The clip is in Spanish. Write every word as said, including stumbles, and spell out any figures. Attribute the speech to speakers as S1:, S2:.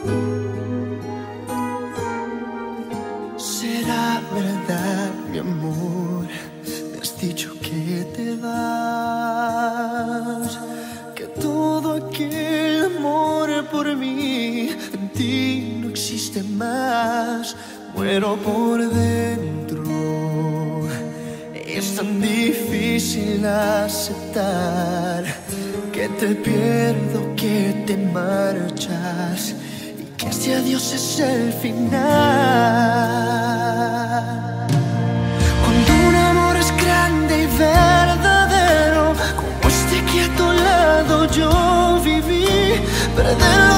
S1: ¿Será verdad, mi amor? Me has dicho que te vas, que todo aquel amor por mí en ti no existe más. Muero por dentro, es tan difícil aceptar que te pierdo, que te marchas y que este adiós es el final. Cuando un amor es grande y verdadero, como este que a tu lado yo viví, perder